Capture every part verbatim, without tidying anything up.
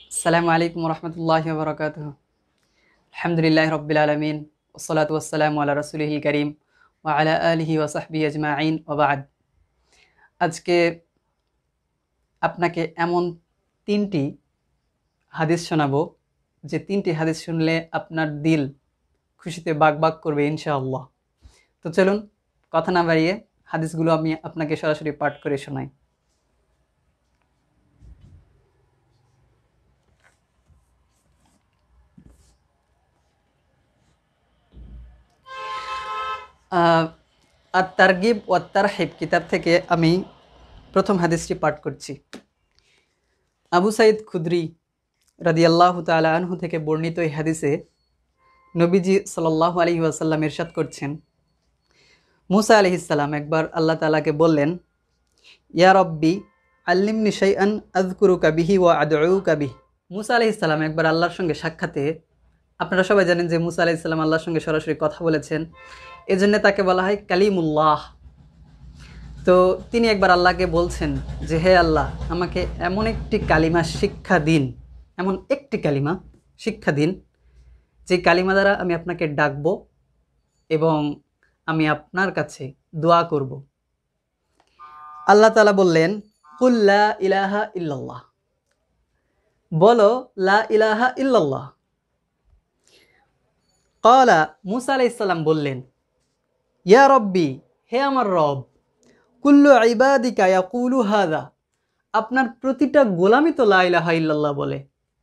আসসালামু আলাইকুম রহমতুল্লাহি ওয়া বারাকাতুহু। আলহামদুলিল্লাহি রাব্বিল আলামিন ওয়াসসালাতু ওয়াসসালামু আলা রাসূলিহিল কারীম ওয়া আলা আলিহি ওয়া সাহবিহি আজমাইন ওয়া বা'দ। আজকে আপনাকে এমন তিনটি হাদিস শোনাবো যে তিনটি হাদিস শুনলে আপনার দিল খুশিতে বাকবাক করবে ইনশাআল্লাহ। তো চলুন কথা না বাড়িয়ে হাদিসগুলো আমি আপনাকে সরাসরি পাঠ করে শোনাই। আর তারগিব ওয়া তারহিব কিতাব থেকে আমি প্রথম হাদিসটি পাঠ করছি। আবু সাঈদ খুদরি রাদিয়াল্লাহু তাআলা আনহু থেকে বর্ণিত এই হাদিসে নবীজি সাল্লাল্লাহু আলাইহি ওয়াসাল্লাম ইরশাদ করছেন, মুসা আলাইহিস সালাম একবার আল্লাহ তাআলাকে বললেন, ইয়া রব্বি আল্লিমনি শাইআন আযকুরুকা বিহি ওয়া আদউকা বিহি। মুসা আলাইহিস সালাম একবার আল্লাহর সঙ্গে সাক্ষাতে, আপনারা সবাই জানেন যে মুসা আলাইহিস সালাম আল্লাহর সঙ্গে সরাসরি কথা বলেছেন, এজন্য তাকে বলা হয় কালিমুল্লাহ। তো তিনি একবার আল্লাহকে বলছেন যে, হে আল্লাহ, আমাকে এমন একটি কালিমা শিক্ষা দিন, এমন একটি কালিমা শিক্ষা দিন যে কালিমা দ্বারা আমি আপনাকে ডাকব এবং আমি আপনার কাছে দোয়া করব। আল্লাহ তাআলা বললেন, কুল লা ইলাহা ইল্লাল্লাহ, বলো লা ইলাহা ইল্লাল্লাহ। ক্বালা, মুসা আলাইহিস সালাম বললেন, ইয়া রব্বি, হে আমার রব, কুল্লু ইবাদিকা ইয়াকুলু হাযা, আপনার প্রতিটা গোলামই তো লা ইলাহা ইল্লাল্লাহ বলে।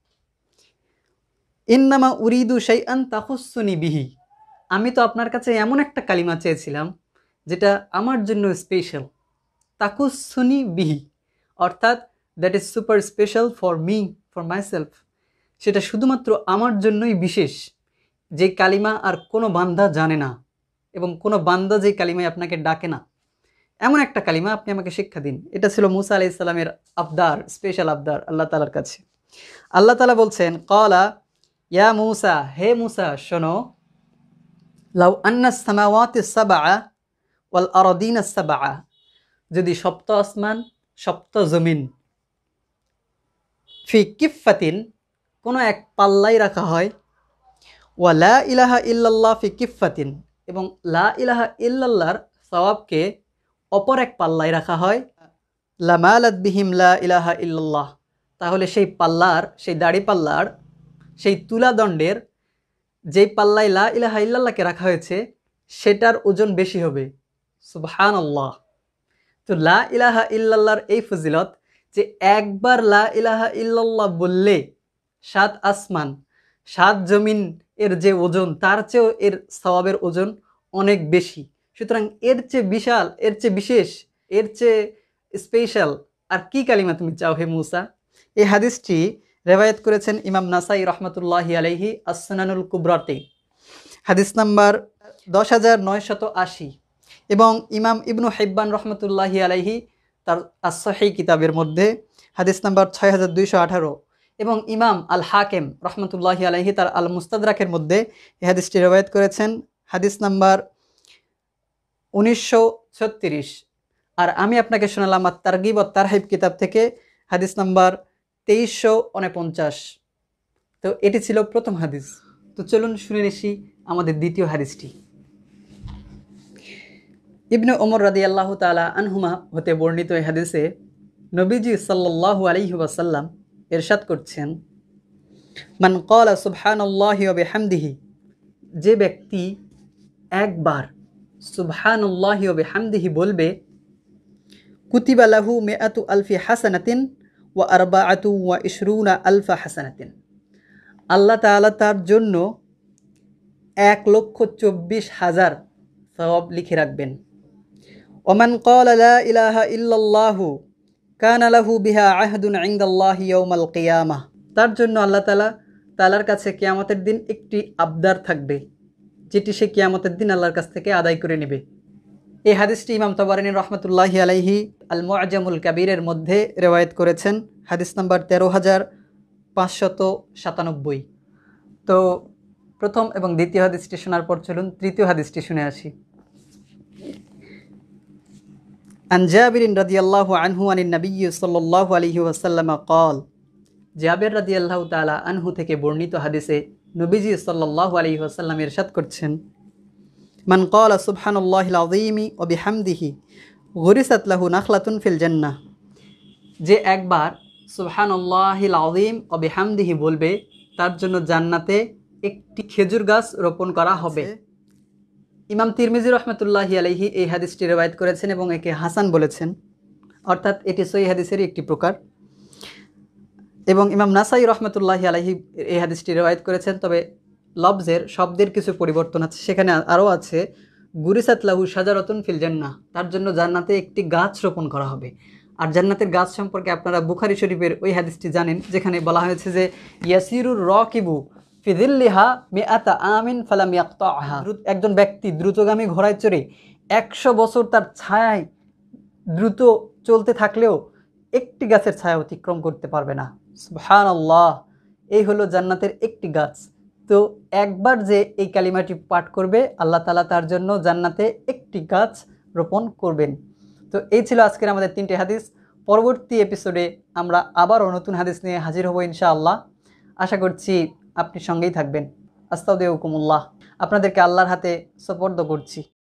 ইন্নামা উরিদু শাইআন তাখুসসুনি বিহি, আমি তো আপনার কাছে এমন একটা কালিমা চেয়েছিলাম যেটা আমার জন্য স্পেশাল। তাখুসসুনি বিহি অর্থাৎ that is super special for me, for myself, সেটা শুধুমাত্র আমার জন্যই বিশেষ, যে কালিমা আর কোনো বান্দা জানে না এবং কোনো বান্দা যে কালিমায় আপনাকে ডাকে না, এমন একটা কালিমা আপনি আমাকে শিক্ষা দিন। এটা ছিল মুসা আলাইহিস সালামের আবদার, স্পেশাল আবদার আল্লাহ তাআলার কাছে। আল্লাহ তাআলা বলছেন, ক্বালা ইয়া মুসা, হে মুসা শোনো, লাউ আন্নাস সামাওয়াতিস সাবআ ওয়াল আরদিনাস সাবআ, যদি সপ্ত আসমান সপ্ত জমিন ফি কিফাতিন, কোনো এক পাল্লাই রাখা হয়, ওয়া লা ইলাহা ইল্লাল্লাহ ফি কিফাতিন, এবং লা ইলাহা ইল্লাল্লাহর সওয়াবকে অপর এক পাল্লায় রাখা হয়, লামালাত বিহিম লা ইলাহা ইল্লাল্লাহ, তাহলে সেই পাল্লার, সেই দাড়ি পাল্লার, সেই তুলাদণ্ডের যেই পাল্লায় লা ইলাহা ইল্লাল্লাহকে রাখা হয়েছে সেটার ওজন বেশি হবে। সুবহানাল্লাহ। তো লা ইলাহা ইল্লাল্লাহর এই ফজিলত যে একবার লা ইলাহা ইল্লাল্লাহ বললে সাত আসমান সাত জমিন এর যে ওজন, তার চেয়েও এর সওয়াবের ওজন অনেক বেশি। সুতরাং এর চেয়ে বিশাল, এর চেয়ে বিশেষ, এর চেয়ে স্পেশাল আর কি কালিমা তুমি চাও হে মুসা। এই হাদিসটি রেওয়ায়াত করেছেন ইমাম নাসাই রহমতুল্লাহি আলাইহি আস-সুনানুল কুবরাতে, হাদিস নাম্বার দশ হাজার নয়শত আশি, এবং ইমাম ইবনু হিব্বান রহমতুল্লাহি আলাইহি তার আস-সহিহ কিতাবের মধ্যে হাদিস নাম্বার ছয় হাজার দুইশো আঠারো, এবং ইমাম আল হাকেম রহমতুল্লাহি আলাইহি তার আল মুস্তাদরাকের মধ্যে এই হাদিসটি রেওয়ায়াত করেছেন, হাদিস নাম্বার উনিশশো ছত্রিশ। আর আমি আপনাকে শোনালাম আর তারগিব ও তারহিব কিতাব থেকে হাদিস নাম্বার তেইশশো উনপঞ্চাশ। তো এটি ছিল প্রথম হাদিস। তো চলুন শুনে নিছি আমাদের দ্বিতীয় হাদিসটি। ইবনে ওমর রাদিয়াল্লাহু তাআলা আনহুমা হতে বর্ণিত এই হাদিসে নবীজি সাল্লাল্লাহু আলাইহি ওয়াসাল্লাম ইরশাদ করছেন, মান ক্বালা সুবহানাল্লাহি ওয়া বিহামদিহি, যে ব্যক্তি একবার সুবহানাল্লাহি ওয়া বিহামদিহি বলবে, কুতিবা লাহু মিআতু আলফি হাসানাতিন ওয়া আরবাআতু ওয়া ইশরুনা আলফা হাসানাতিন, আল্লাহ তাআলা তার জন্য এক লক্ষ চব্বিশ হাজার সওয়াব লিখে রাখবেন। ওমান ক্বালা লা ইলাহা ইল্লাল্লাহু কানা লাহু বিহা আহদুন ইনদাল্লাহি ইয়াউমাল কিয়ামাহ, তার জন্য আল্লাহ তাআলা তাআলার কাছে কিয়ামতের দিন একটি আবদার থাকবে, যেটি সে কিয়ামতের দিন আল্লাহর কাছ থেকে আদায় করে নেবে। এই হাদিসটি ইমাম তাবারানী রহমতুল্লাহি আলাইহি আল মুআজামুল কাবীরের মধ্যে রেওয়ায়াত করেছেন, হাদিস নাম্বার তেরো হাজার পাঁচশত সাতানব্বই। তো প্রথম এবং দ্বিতীয় হাদিসটি শোনার পর চলুন তৃতীয় হাদিসটি শুনে আসি। আন জাবির রাদিয়াল্লাহু আনহু আনিন নবী সাল্লাল্লাহু আলাইহি ওয়াসাল্লাম قال জাবের রাদিয়াল্লাহু তাআলা আনহু থেকে বর্ণিত হাদিসে নবীজি সাল্লাল্লাহু আলাইহি ওয়াসাল্লাম ইরশাদ করছেন, মান ক্বালা সুবহানাল্লাহিল আযীমি ওয়া বিহামদিহি গুরিসাত লাহু নাখলাতুন ফিল জান্নাহ। যে একবার সুবহানাল্লাহিল আযীম ওয়া বিহামদিহি বলবে, তার জন্য জান্নাতে একটি খেজুর গাছ রোপণ করা হবে। ইমাম তিরমিজি রহমতুল্লাহি আলাইহি এই হাদিসটি রওয়ায়াত করেছেন এবং একে হাসান বলেছেন, অর্থাৎ এটি সহিহ হাদিসের একটি প্রকার। এবং ইমাম নাসাই রহমতুল্লাহি আলাইহি এই হাদিসটি রওয়ায়াত করেছেন, তবে লফজের শব্দের কিছু পরিবর্তন আছে। সেখানে আরও আছে গুরিসাত লাহু শাজারাতুন ফিল জান্নাহ, তার জন্য জান্নাতে একটি গাছ রোপণ করা হবে। আর জান্নাতের গাছ সম্পর্কে আপনারা বুখারী শরীফের ওই হাদিসটি জানেন, যেখানে বলা হয়েছে যে ইয়াসিরুর রাকিবু ফি যিল্লিহা মিআতা আমিন ফালাম ইয়াকতাহা। একজন ব্যক্তি দ্রুতগামী ঘোড়ায় চড়ে একশো বছর তার ছায়ায় দ্রুত চলতে থাকলেও একটি গাছের ছায়া অতিক্রম করতে পারবে না। সুবহানাল্লাহ, এই হলো জান্নাতের একটি গাছ। তো একবার যে এই কালিমাটি পাঠ করবে, আল্লাহ তাআলা তার জন্য জান্নাতে একটি গাছ রোপণ করবেন। তো এই ছিল আজকের আমাদের তিনটি হাদিস। পরবর্তী এপিসোডে আমরা আবারও নতুন হাদিস নিয়ে হাজির হব ইনশাআল্লাহ। আশা করছি আপনি সঙ্গেই থাকবেন। আস্তাউদিউকুমুল্লাহ, আপনাদেরকে আল্লাহর হাতে সুপর্দ করছি।